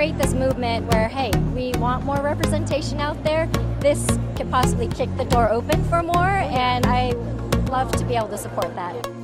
create this movement where, hey, we want more representation out there. This could possibly kick the door open for more, and I love to be able to support that.